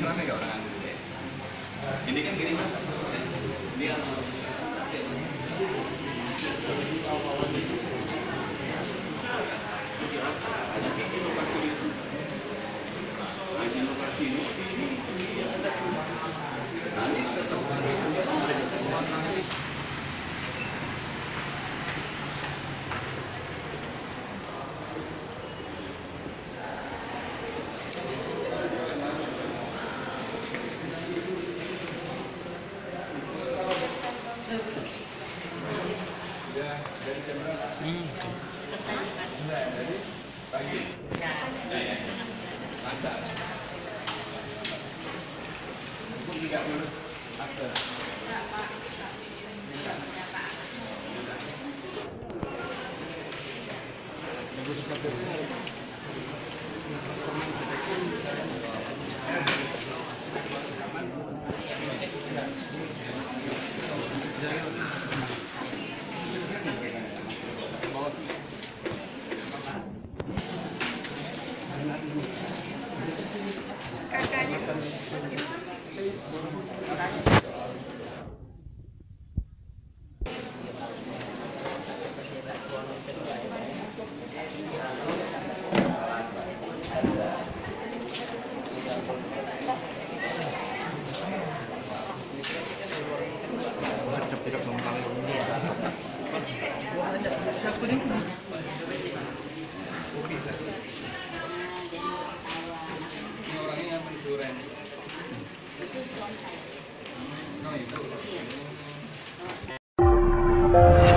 rame gak orang ambil deh? Ini kan kiriman. Ini yang di lokasi ini nanti tetap dari jam berapa? Dari pagi. Mantap. Ibu juga dulu. Akte. Ini orangnya yang disuruh. No, itu.